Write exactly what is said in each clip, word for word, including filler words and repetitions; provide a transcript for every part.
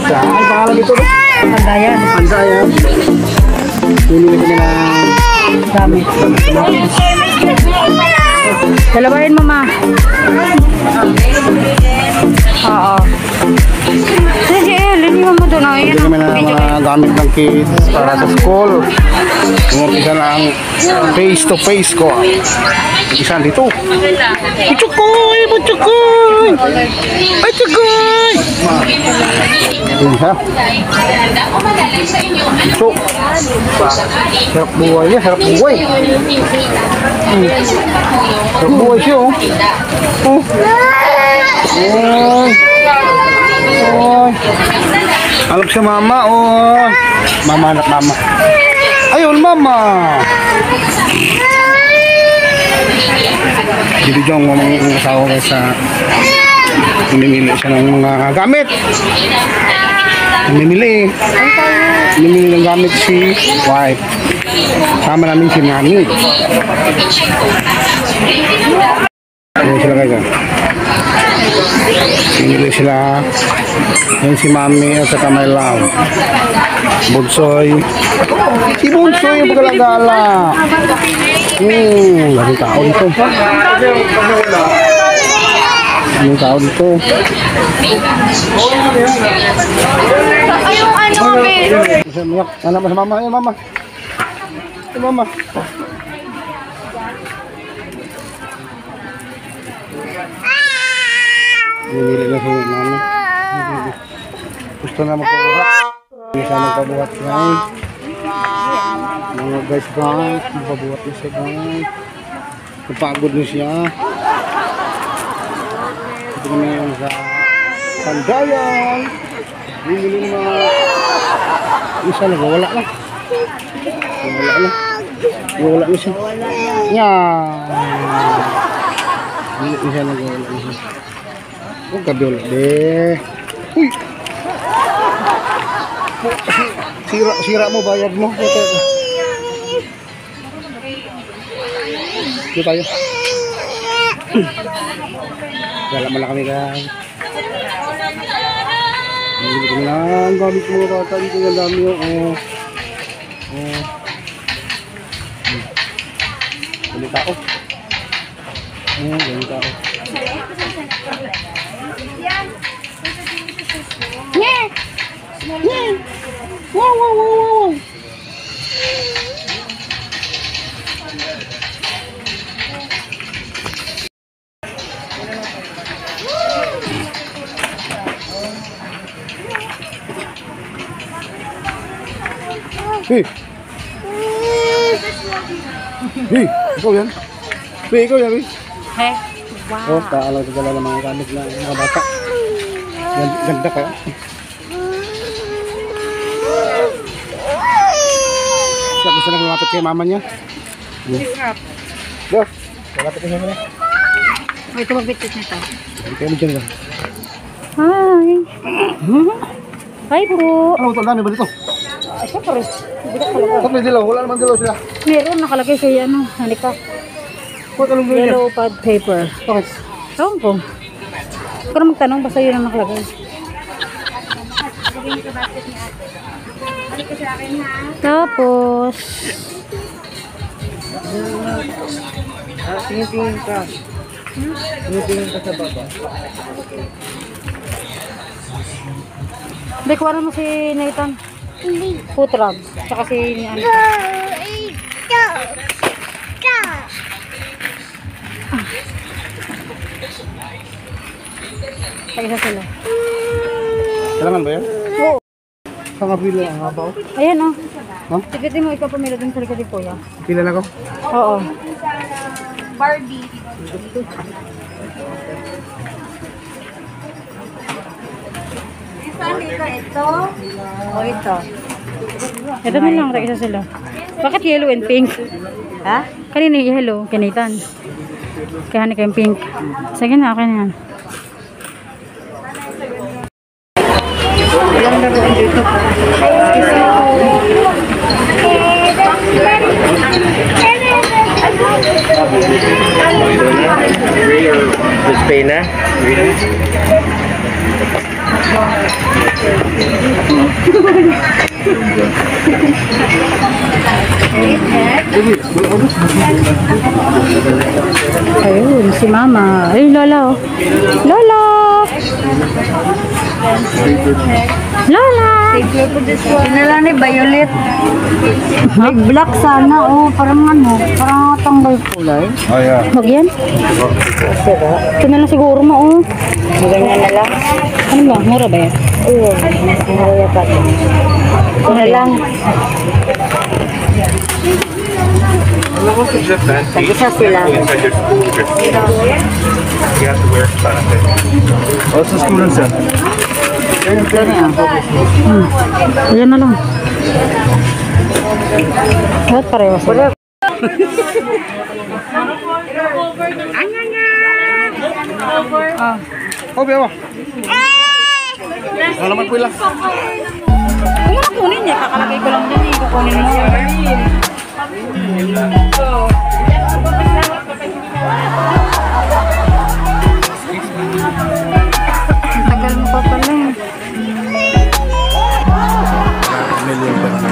Sa ang pangalan nito? Pandayan. Pandayan. Pinili ko nila Dami. Dalawain mo, ma. Oo. Sige, liniwan mo doon. Hindi kami na mga gamit ng kids para sa school. Umupisa na ang face to face ko. Isa dito. Puchukoy! Puchukoy! Puchukoy! Yun ha. So, sarap buhay niya, sarap buhay. Hmm. Sarap buhay siya oh. Oh. Oh. Oh. Alap sa mama oh. Mama anak mama. Ayun mama. Dito dyan ang kasawa ko sa namimili siya ng mga gamit. Namimili. Namimili ng gamit si wife. Sama namin si mami. Ayun sila kayo. Namimili sila. Ayun si mami at saka may love. Bunsoy. Si Bunsoy yung pagkalagala. Hmm, lagi tao dito. Lagi tao dito. Ayong ano, babe. Anak mo sa mama. Ayun, mama. Ayun, mama. Namili na siya yung mama. Gusto na magpabuhat. Bisa magpabuhat guys. Mga guys guys. Magpabuhat na siya guys. Napagod na siya. Ito kami yung sa Pandayan. Bumili ng mga isa nagwawala lang. Nagwawala lang. Nagwawala na siya. Yan. Bumili na siya nagwawala na siya. Huwag gabi ulit deh. Uy! Sira, sira mo, bayad mo. Ito, ito. Ito tayo. Wala man lang kami guys. Hindi kami lang gamit mo bata. Dito yung dami yung oh. Oh. Dali tao. Oh, dali tao. Nye! Nye! Wow, wow, wow, wow. Hey! Hey! Ikaw yan? Hey, ikaw yan, hey! Hey! Wow! Oh, kaalang sa dala ng mga gamit na mga bata. Ganda ka. Siya gusto na lumapit kay mama niya. Go! Lumapit kay mama niya. May tumagbitit nito. Kaya mo dyan lang. Hi! Hi bro! Ano ito? Dami ba dito? Ay, syempre. Ba't may dilaw? Wala naman dilaw sila. Meron nakalagay sa ano. Halika. Ba't anong gawin niya? Yellow pad paper. Bakit? Ewan ko. Huwag ka na magtanong. Basta yun ang nakalagay. Tapos Ah, tingin-tingin ka. Tingin-tingin ka sa baba. Bekuwanan mo si Nathan. Hindi. Putrag. Tsaka si ano. Isa sila. Kailangan ba yan? Oo. Sa kabila ang habaw. Ayan o. Huh? Sigatin mo ikaw pamila dun sa likod ni Kuya. Pila na ko? Oo. Barbie. Saan dito ito? O ito. Ito na lang. Isa sila. Bakit yellow and pink? Ha? Kanina yung yellow. Kanitan. Kaya hanap yung pink. Sige na. Okay na yan. Walang laruan dito po. Display na? Ayun, si Mama. Ay, Lola, oh. Lola! Lola! Pinala ni Violet. May black sana, oh. Parang ano, parang tanggal kulay. Oh, yeah. Wag yan. Ito na lang siguro mo, oh. Ganyan na lang. Ano ba? Mura ba yan? Oo, maya pa. Ito na lang. Tag-isa sila. What's the school set? Ito na yan. Hmm. Ayan na lang. Ba't pareho sila? Ah. Oh, biyawa. Ano naman po lang? Kung mo kunin niya, kakalagay ko lang din eh. Kukunin mo. Ang tagal mo pa pala eh. Million pa na.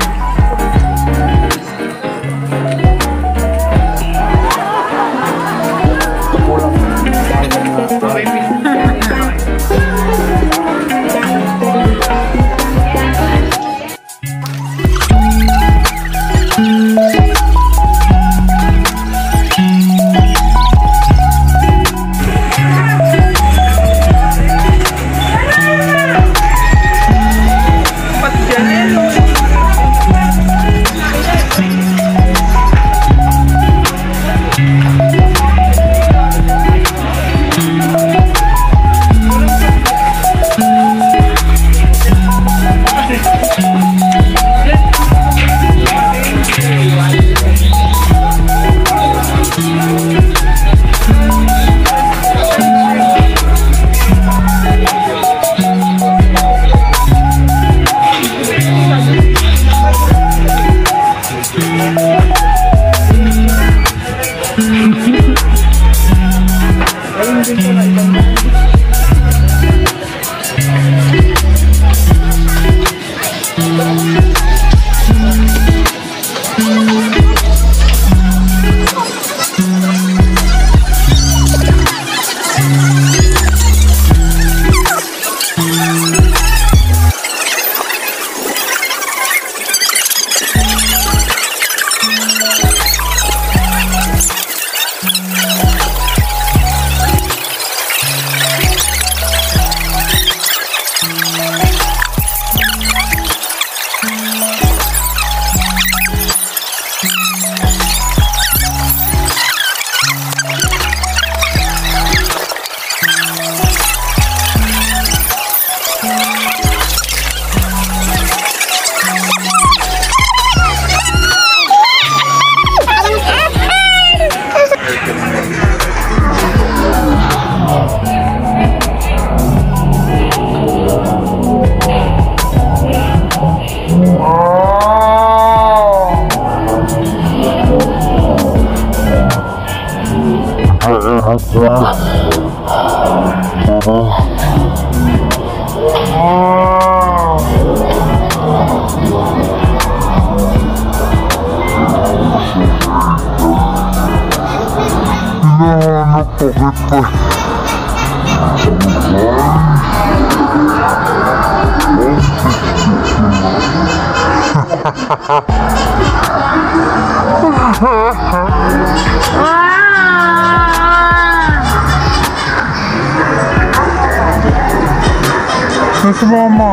That's mama.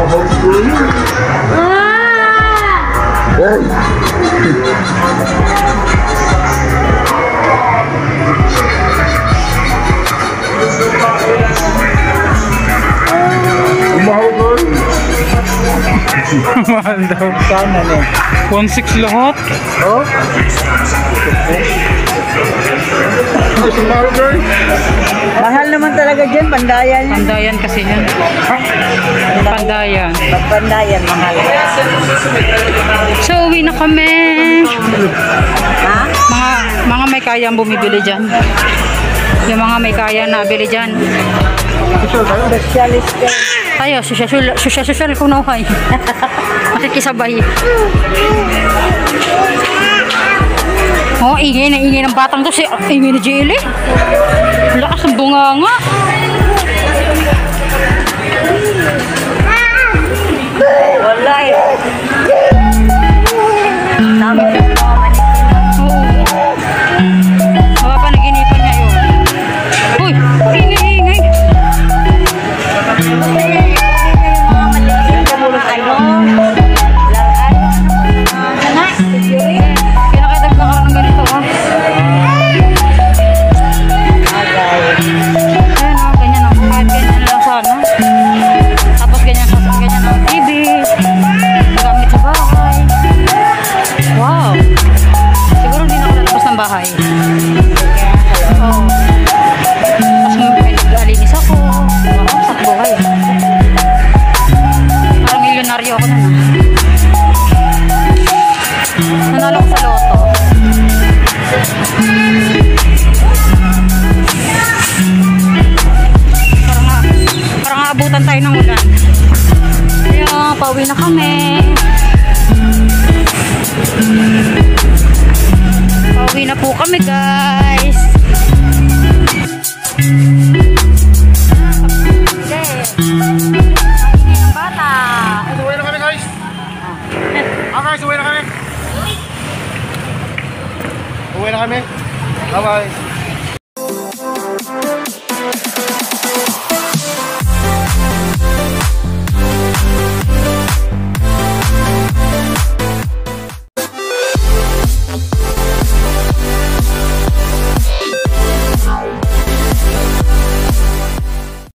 Mahal daw. Sana na. one six lahat? Oh? Mahal naman talaga dyan, pandayan. Pandayan kasi yan. Pandayan. Pag pandayan, mahal. So, uwi na kami. Ha? Mga, mga may kayang bumibili dyan. Yung mga may kaya na bili dyan. Socialist ka. Tayo, social, social, social kung nauhay. Makikisabay. Oh, ingay na ingay ng batang to. Si, ingay na Jelly. Lakas ng bunga nga. Wala eh. Dami ng mga manipin. Oo. Mapapanaginipan niya yun. Uy, ingay, ingay. Kinakita ka ng ganito, ha? Ayan, oh, ganyan, oh. Kahit ganyan lang sana. Tapos ganyan, ganyan ang T V. Gamit sa bahay. Wow. Siguro hindi na ako lalabas ng bahay. Oo. Tapos may nag-aalinis ako. Wow, sa buhay. Parang milyonaryo ako na na. Nanalo ko sa loto. Parang nga, parang nga abutan tayo ng ulan. Ayun, pauwi na kami. Pauwi na po kami, guys. Ang bata. Uwi na kami guys. Ah guys, uwi na kami. Uwi na kami. Bye bye.